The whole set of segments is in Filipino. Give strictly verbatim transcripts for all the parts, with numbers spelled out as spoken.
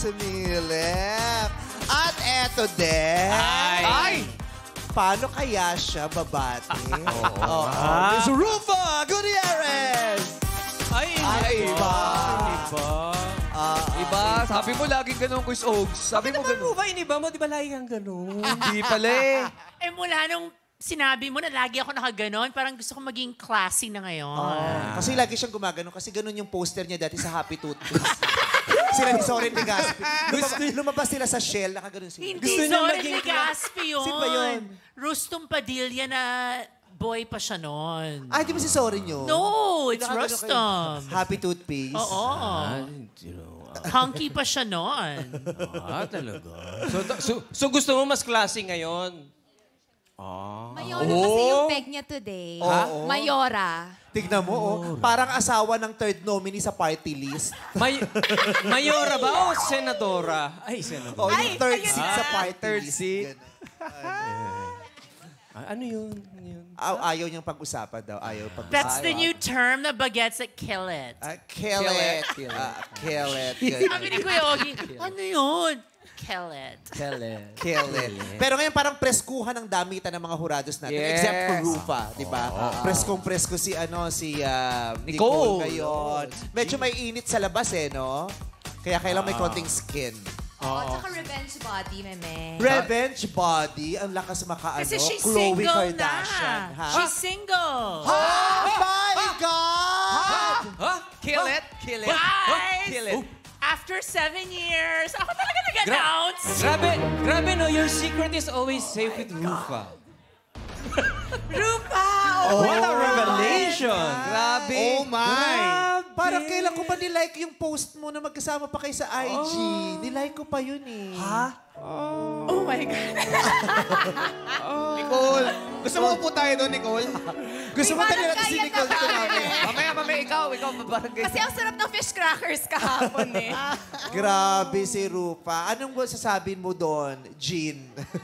sumilip. At eto din. Ay! Ay! Paano kaya siya babati? Oo. Oh, oh. Miss Ruffa Gutierrez! Ay, Ay, iba. Iba. Uh, Iba. Sabi mo laging ganun, Kuis Ogs. Sabi mo ganun. Mo ba, iniba mo? Di ba lagi kang ganun? Hindi pala eh. Eh mula nung sinabi mo na lagi ako nakaganon, parang gusto ko maging classy na ngayon. Oh. Kasi lagi siyang gumagano kasi ganun yung poster niya dati sa Happy Toothpaste. Sila ni Soren Legaspi. Lumabas, lumabas sila sa Shell, nakaganon sila. Hindi Soren Legaspi yun. Sino ba yun? Rustum Padilla na boy pa siya noon. Ah, di ba si Soren yun? No, it's Nakagano Rustum. kayo. Happy Toothpaste? Oo. Hunky pa siya noon. Ah, talaga. So, so, so gusto mo mas classy ngayon? Ah. Mayora kasi yung peg niya today. Oh. Mayora. Tignan mo, oh. Parang asawa ng third nominee sa party list. May, Mayora ba o senadora? Ay, senadora. Oh, yung third ayun seat na. sa party Third list. seat. Ganun. Ah, ano yun? Ano yun? Ah, ayaw niyang pag-usapan daw. Ayaw pag-usapan. That's the new term na bagets that kill it. Ah, kill it. Ah, kill it. Sabi ni Kuya Ogie, ano yun? Kill it. Kill it. Kill it. Pero ngayon parang preskuhan ng damitan ng mga hurados natin. Yes. Except for Ruffa, di ba? Oh. Preskong-presko si, ano, si uh, Nicole. Nicole ngayon. Medyo may init sa labas eh, no? Kaya kailangan may konting skin. Oo, oh, tsaka revenge body, meme. Revenge body, ang lakas makaano. Kasi she's Khloe single Kardashian, na. ha? She's single. Oh my God! Huh? Kill it? Kill it? Guys! Kill it? After seven years, ako talaga nag-announce. Grabe, grabe no, your secret is always safe with Ruffa. Ruffa! Oh, what a revelation! Grabe. Oh my! Grabe. Parang kailan ko pa nilike yung post mo na magkasama pa kayo sa I G. Oh. Nilike ko pa yun eh. Ha? Oh, oh my God. Nicole, gusto mo po tayo doon, Nicole? Gusto mo talaga si barangay Nicole na dito tayo. namin. Mamaya, mamaya, ikaw, ikaw, mabarangay. Kasi ang sarap ng fish crackers kahapon eh. Grabe si Ruffa. Anong sasabihin mo doon, Jean?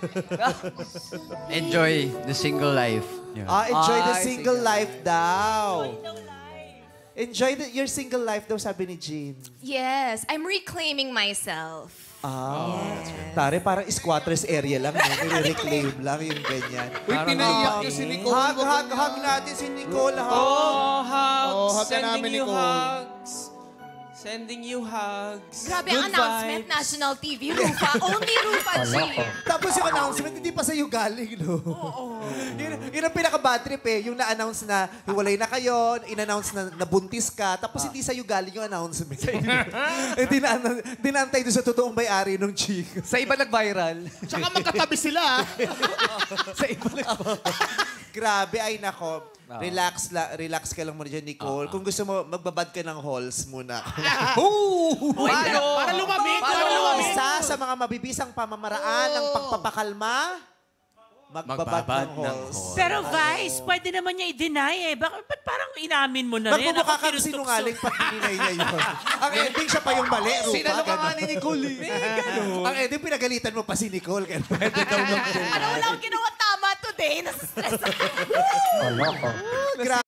Enjoy the single life. Ah, enjoy the Ay, single single life daw. Enjoy the, your single life daw, sabi ni Jean. Yes, I'm reclaiming myself. Ah. Tare, parang squatters area lang. Nire-reclaim lang yung ganyan. Uy, pinaiyak ko si Nicole. Hug, hug, hug natin si Nicole. Hug. Oh, hugs. Oh, hug ka Sending namin, you Nicole. hugs. Sending you hugs. Grabe Good ang announcement, vibes. National T V, Ruffa. Only Ruffa G. Tapos yung announcement, hindi pa sa'yo galing, no? Oo. Yun, yun ang pinaka-bad trip eh. Yung na-announce na hiwalay na kayo, in-announce na nabuntis ka, tapos hindi sa'yo galing yung announcement. eh, dina- dinantay doon sa totoong may-ari ng chika. Sa iba nag-viral. Tsaka magkatabi sila. Sa iba nag-viral. Grabe, ay nako. Relax la, relax ka lang muna dyan, Nicole. Kung gusto mo, magbabad ka ng halls muna. Para, para lumamig. Para lumamig. Isa sa mga mabibisang pamamaraan ng pagpapakalma, magbabad, Magbabad ng ng halls. halls. Pero Vice, pwede naman niya i-deny eh. Bakit ba't parang inamin mo na rin? Magmumukha Ako kang tinutokso. sinungaling pag hininay niya yun. Ang ending siya pa yung mali, Rupa. Sinalo ka nga ni Nicole eh. Ang ending, pinagalitan mo pa si Nicole. Kaya pwede daw lang. Ano wala akong ginawa tama today? Nasa-stress ako. Grabe.